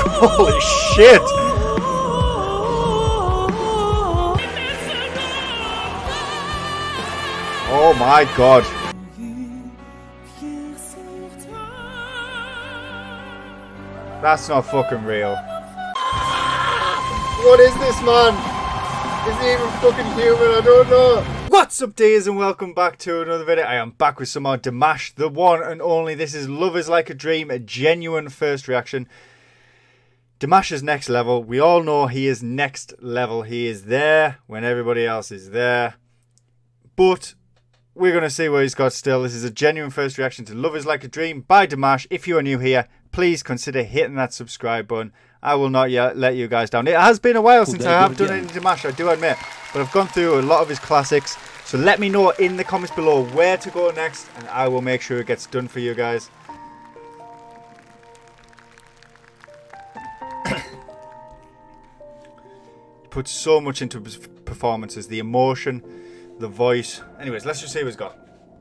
Holy shit! Oh my god. That's not fucking real. What is this, man? Is he even fucking human? I don't know. What's up, dears, and welcome back to another video. I am back with some more Dimash, the one and only. This is Love Is Like a Dream, a genuine first reaction. Dimash is next level. We all know he is next level. He is there when everybody else is there. But we're going to see what he's got still. This is a genuine first reaction to Love Is Like a Dream by Dimash. If you are new here, please consider hitting that subscribe button. I will not let you guys down. It has been a while since I have done any Dimash, I do admit. But I've gone through a lot of his classics. So let me know in the comments below where to go next, and I will make sure it gets done for you guys. He puts so much into his performances. The emotion, the voice. Anyways, let's just see what he's got.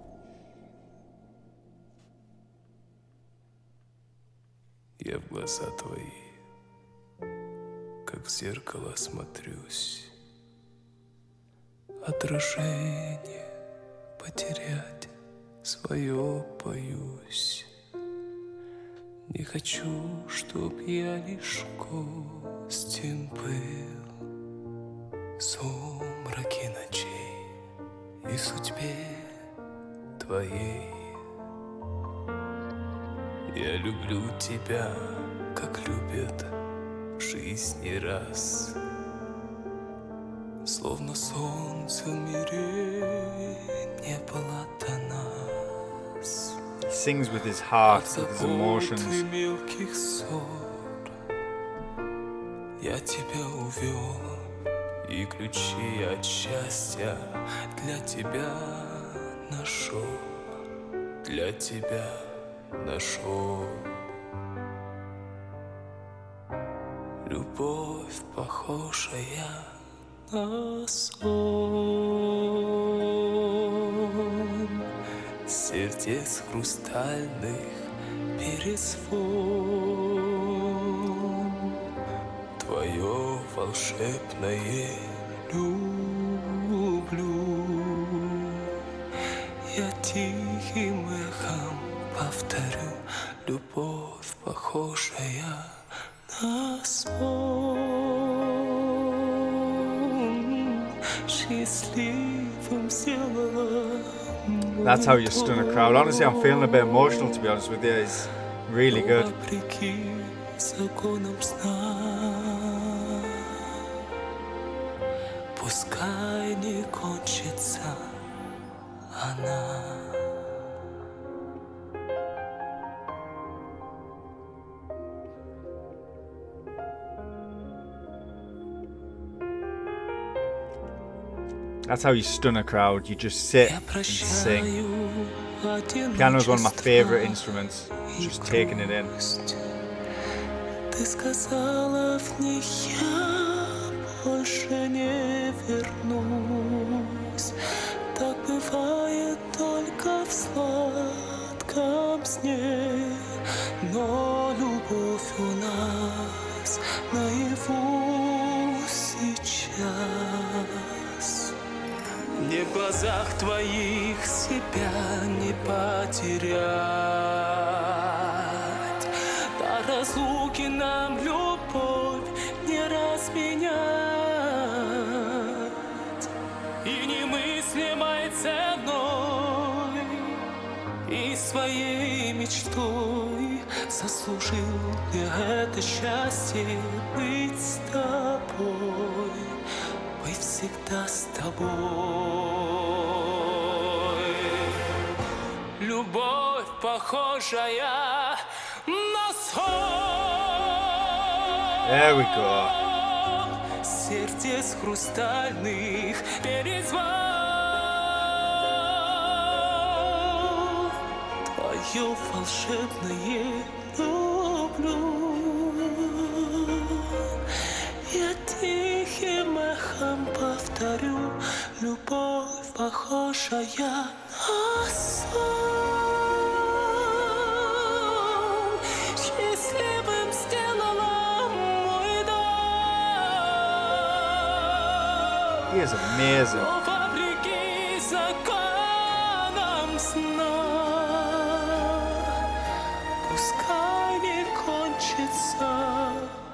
Я в глаза твои, как в зеркало смотрюсь. Отражение потерять свое боюсь. Не хочу, чтоб я лишь гостем был в сумраке ночей и судьбе твоей. Я люблю тебя, как любят в жизни раз. Словно солнце в мире не было до нас. He sings with his heart, with his emotions. Мелких ссор я тебя увел, и ключи от счастья для тебя нашел, для тебя нашел. Любовь, похожая на сон, сердец хрустальных перезвон, твое волшебное люблю. Я тихим эхом повторю, любовь, похожая на сон, счастливым сделала. That's how you stun a crowd. Honestly, I'm feeling a bit emotional, to be honest with you. It's really good. Пускай не кончится она. That's how you stun a crowd. You just sit and sing. Piano is one of my favourite instruments. Just taking it in. Ты сказала в них я больше не вернусь. Так бывает только в сладком сне. Но любовь у нас наяву сейчас. Мне в глазах твоих себя не потерять. До разлуки нам любовь не разменять. И немыслимой ценой, и своей мечтой заслужил я это счастье быть с тобой. Быть всегда с тобой. Любовь, похожая на сон. There we go. Сердец хрустальных перезвон. Твое волшебное люблю. Я тихим эхом повторю, любовь, похожая на сон, счастливым сделала He is amazing. Вопреки законам сна, пускай не кончится.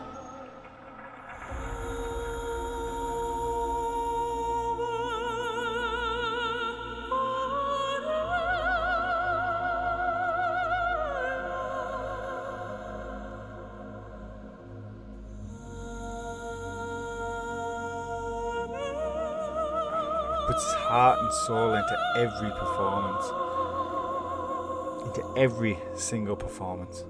Puts his heart and soul into every performance. Into every single performance.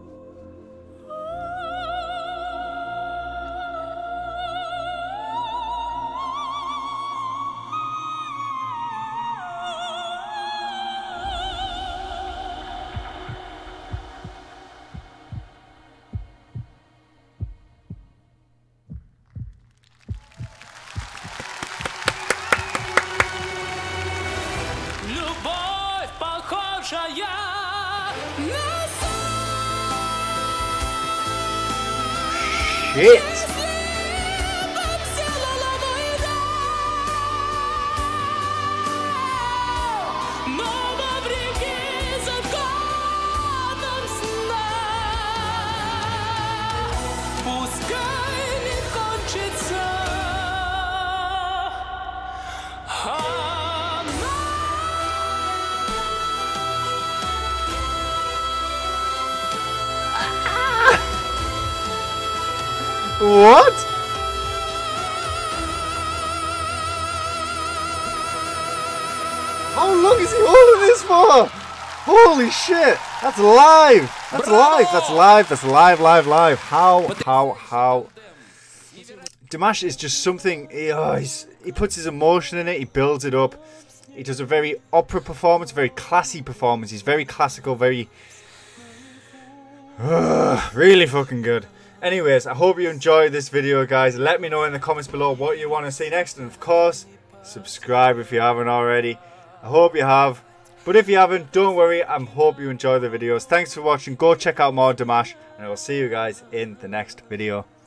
Любовь, похожая на Shit! но вопреки законам сна, пускай не кончится. What? How long is he holding this for? Holy shit! That's live! That's live! That's live! That's live! Live! How? Dimash is just something. He puts his emotion in it. He builds it up. He does a very opera performance, very classy performance. He's very classical, very really fucking good. Anyways, I hope you enjoyed this video, guys. Let me know in the comments below what you want to see next, and of course, subscribe if you haven't already. I hope you have, but if you haven't, don't worry. I hope you enjoy the videos. Thanks for watching. Go check out more Dimash, and I will see you guys in the next video.